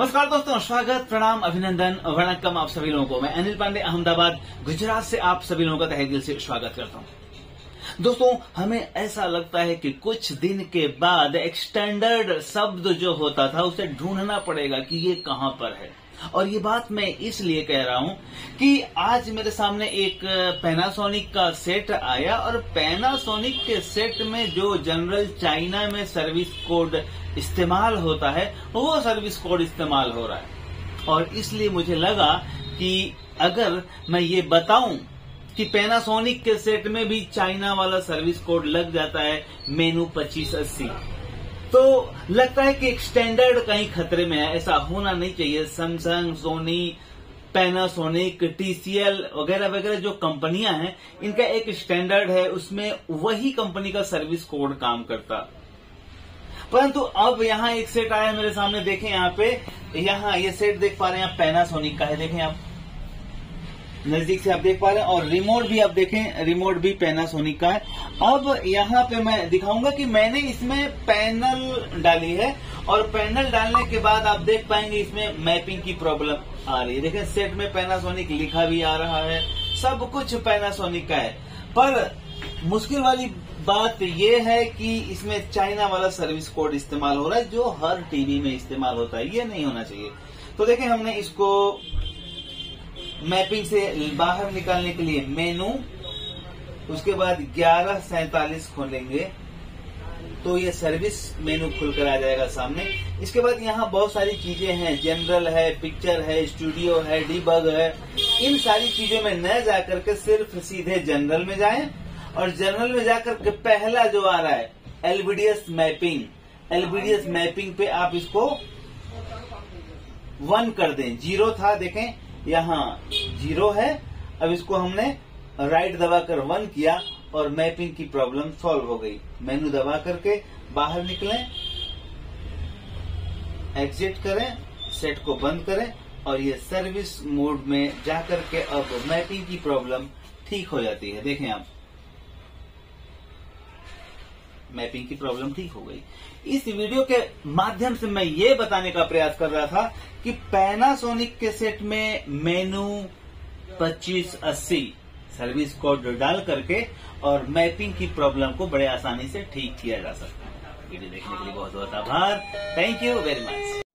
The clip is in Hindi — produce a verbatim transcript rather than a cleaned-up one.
नमस्कार दोस्तों, स्वागत, प्रणाम, अभिनंदन, वणक्कम आप सभी लोगों को। मैं अनिल पांडे, अहमदाबाद, गुजरात से आप सभी लोगों का तहे दिल से स्वागत करता हूं। दोस्तों, हमें ऐसा लगता है कि कुछ दिन के बाद एक स्टैंडर्ड शब्द जो होता था उसे ढूंढना पड़ेगा कि ये कहां पर है। और ये बात मैं इसलिए कह रहा हूं कि आज मेरे सामने एक पैनासोनिक का सेट आया और पैनासोनिक के सेट में जो जनरल चाइना में सर्विस कोड इस्तेमाल होता है वो सर्विस कोड इस्तेमाल हो रहा है। और इसलिए मुझे लगा कि अगर मैं ये बताऊं कि पैनासोनिक के सेट में भी चाइना वाला सर्विस कोड लग जाता है मेनू पच्चीस अस्सी, तो लगता है कि एक स्टैंडर्ड कहीं खतरे में है। ऐसा होना नहीं चाहिए। सैमसंग, सोनी, पैनासोनिक, टीसीएल वगैरह वगैरह जो कंपनियां हैं इनका एक स्टैंडर्ड है, उसमें वही कंपनी का सर्विस कोड काम करता। परंतु अब यहाँ एक सेट आया मेरे सामने, देखें यहाँ पे, यहाँ ये सेट देख पा रहे हैं आप, पैनासोनिक का है। देखें आप नजदीक से आप देख पा रहे हैं, और रिमोट भी आप देखें, रिमोट भी पैनासोनिक का है। अब यहाँ पे मैं दिखाऊंगा कि मैंने इसमें पैनल डाली है और पैनल डालने के बाद आप देख पाएंगे इसमें मैपिंग की प्रॉब्लम आ रही है। देखें सेट में पैनासोनिक लिखा भी आ रहा है, सब कुछ पैनासोनिक का है, पर मुश्किल वाली बात यह है कि इसमें चाइना वाला सर्विस कोड इस्तेमाल हो रहा है जो हर टीवी में इस्तेमाल होता है। ये नहीं होना चाहिए। तो देखें, हमने इसको मैपिंग से बाहर निकालने के लिए मेनू, उसके बाद ग्यारह सैतालीस खोलेंगे तो ये सर्विस मेनू खुलकर आ जाएगा सामने। इसके बाद यहाँ बहुत सारी चीजें हैं, जनरल है, पिक्चर है, स्टूडियो है, डीबग है। इन सारी चीजों में न जाकर के सिर्फ सीधे जनरल में जाएं, और जनरल में जाकर के पहला जो आ रहा है एलबीडीएस मैपिंग, एलबीडीएस मैपिंग पे आप इसको वन कर दें। जीरो था, देखें यहाँ जीरो है। अब इसको हमने राइट दबाकर वन किया और मैपिंग की प्रॉब्लम सॉल्व हो गई। मेनू दबा करके बाहर निकलें, एग्जिट करें, सेट को बंद करें और ये सर्विस मोड में जाकर के अब मैपिंग की प्रॉब्लम ठीक हो जाती है। देखें आप, मैपिंग की प्रॉब्लम ठीक हो गई। इस वीडियो के माध्यम से मैं ये बताने का प्रयास कर रहा था कि पैनासोनिक के सेट में मेनू पच्चीस अस्सी सर्विस कोड डाल करके और मैपिंग की प्रॉब्लम को बड़े आसानी से ठीक किया जा सकता है। वीडियो देखने के लिए बहुत बहुत आभार। Thank you very much.